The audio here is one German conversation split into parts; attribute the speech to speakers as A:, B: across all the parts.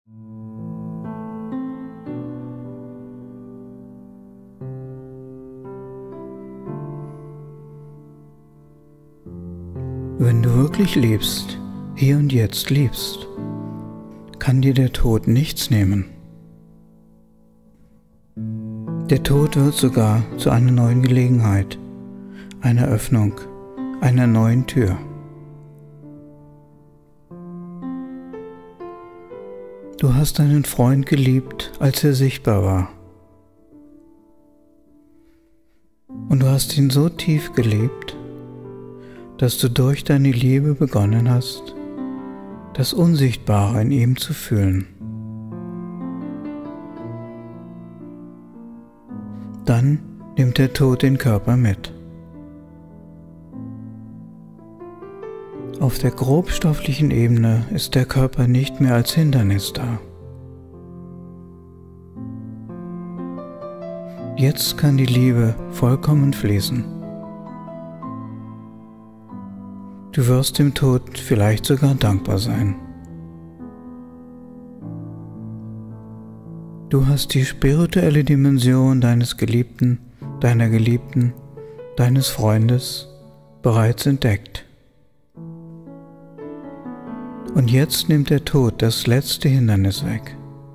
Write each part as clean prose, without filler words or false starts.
A: Wenn du wirklich liebst, hier und jetzt liebst, kann dir der Tod nichts nehmen. Der Tod wird sogar zu einer neuen Gelegenheit, einer Öffnung, einer neuen Tür. Du hast deinen Freund geliebt, als er sichtbar war. Und du hast ihn so tief geliebt, dass du durch deine Liebe begonnen hast, das Unsichtbare in ihm zu fühlen. Dann nimmt der Tod den Körper mit. Auf der grobstofflichen Ebene ist der Körper nicht mehr als Hindernis da. Jetzt kann die Liebe vollkommen fließen. Du wirst dem Tod vielleicht sogar dankbar sein. Du hast die spirituelle Dimension deines Geliebten, deiner Geliebten, deines Freundes bereits entdeckt. Und jetzt nimmt der Tod das letzte Hindernis weg.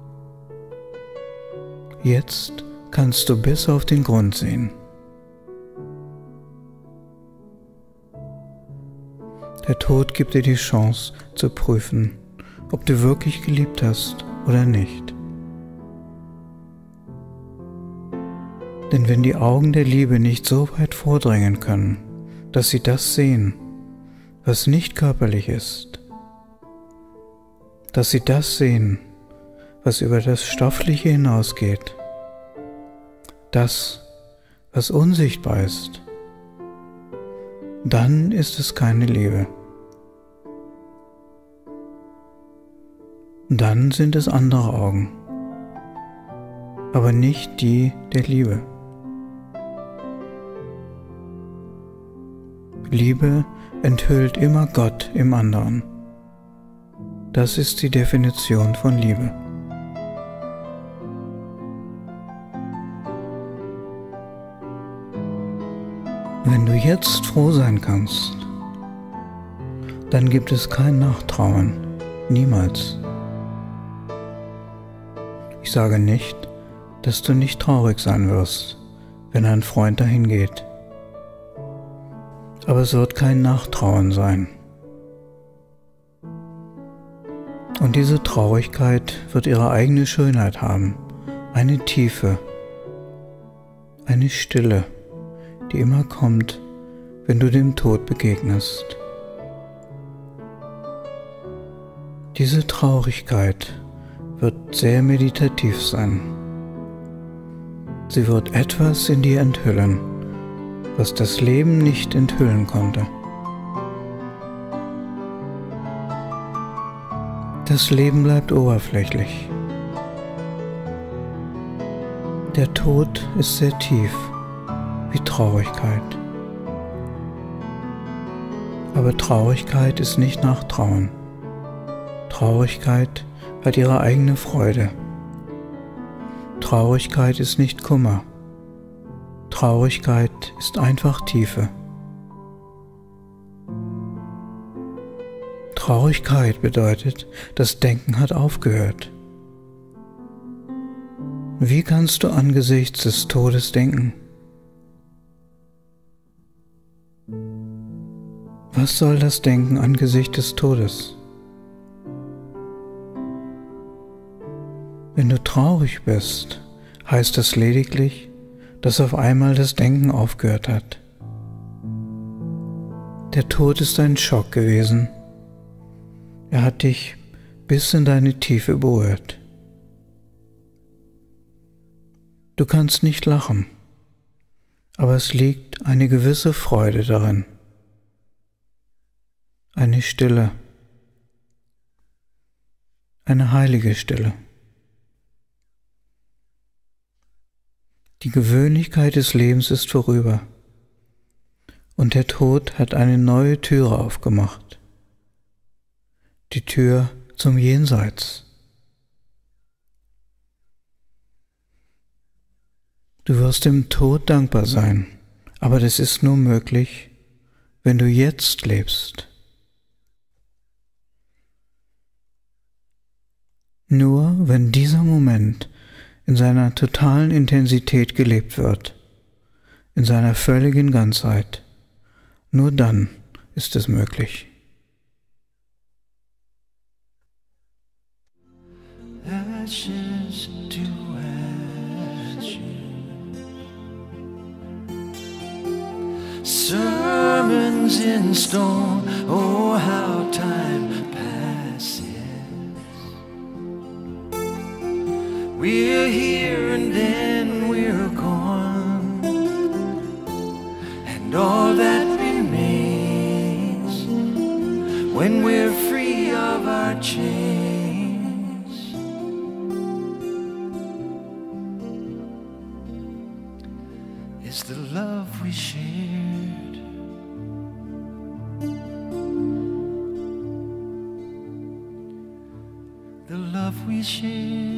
A: Jetzt kannst du bis auf den Grund sehen. Der Tod gibt dir die Chance zu prüfen, ob du wirklich geliebt hast oder nicht. Denn wenn die Augen der Liebe nicht so weit vordringen können, dass sie das sehen, was nicht körperlich ist, dass sie das sehen, was über das Stoffliche hinausgeht, das, was unsichtbar ist, dann ist es keine Liebe. Dann sind es andere Augen, aber nicht die der Liebe. Liebe enthüllt immer Gott im anderen. Das ist die Definition von Liebe. Wenn du jetzt froh sein kannst, dann gibt es kein Nachtrauern, niemals. Ich sage nicht, dass du nicht traurig sein wirst, wenn ein Freund dahin geht. Aber es wird kein Nachtrauern sein. Und diese Traurigkeit wird ihre eigene Schönheit haben, eine Tiefe, eine Stille, die immer kommt, wenn du dem Tod begegnest. Diese Traurigkeit wird sehr meditativ sein. Sie wird etwas in dir enthüllen, was das Leben nicht enthüllen konnte. Das Leben bleibt oberflächlich. Der Tod ist sehr tief, wie Traurigkeit. Aber Traurigkeit ist nicht Nachtrauern. Traurigkeit hat ihre eigene Freude. Traurigkeit ist nicht Kummer. Traurigkeit ist einfach Tiefe. Traurigkeit bedeutet, das Denken hat aufgehört. Wie kannst du angesichts des Todes denken? Was soll das Denken angesichts des Todes? Wenn du traurig bist, heißt das lediglich, dass auf einmal das Denken aufgehört hat. Der Tod ist ein Schock gewesen. Er hat dich bis in deine Tiefe berührt. Du kannst nicht lachen, aber es liegt eine gewisse Freude darin. Eine Stille, eine heilige Stille. Die Gewöhnlichkeit des Lebens ist vorüber und der Tod hat eine neue Türe aufgemacht. Die Tür zum Jenseits. Du wirst im Tod dankbar sein, aber das ist nur möglich, wenn du jetzt lebst. Nur wenn dieser Moment in seiner totalen Intensität gelebt wird, in seiner völligen Ganzheit, nur dann ist es möglich.
B: Ashes to ashes, sermons in stone, oh how time passes. We're here and then we're gone, and all that remains when we're free of our chains is the love we shared. The love we shared.